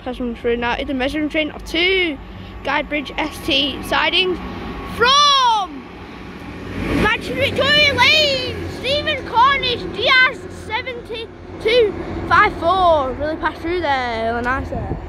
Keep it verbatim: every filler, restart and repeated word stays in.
passing through now is the measuring train of two Guide Bridge S T sidings from Manchester Victoria Lane, Stephen Cornish, D R seven two five four. Really passed through there, really nice there.